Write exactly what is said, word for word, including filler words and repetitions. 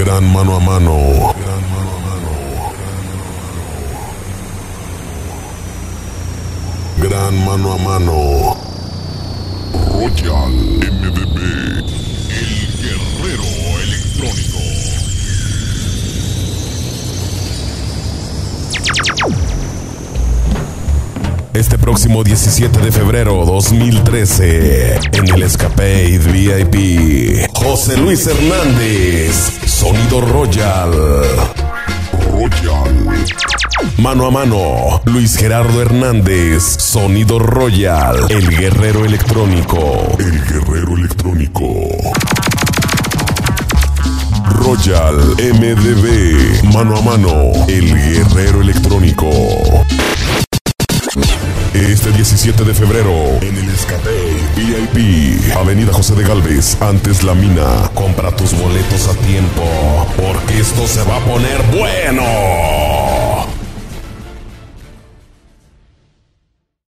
Gran mano a mano. Gran mano a mano. Gran mano a mano. Royal M D B. El guerrero electrónico. Este próximo diecisiete de febrero dos mil trece, en el Escapade V I P, José Luis Hernández, Sonido Royal. Royal. Mano a mano, Luis Gerardo Hernández, Sonido Royal, el guerrero electrónico. El guerrero electrónico. Royal M D B, mano a mano, el guerrero electrónico. Este diecisiete de febrero, en el Escapade V I P, Avenida José de Gálvez, antes La Mina. Compra tus boletos a tiempo, porque esto se va a poner bueno.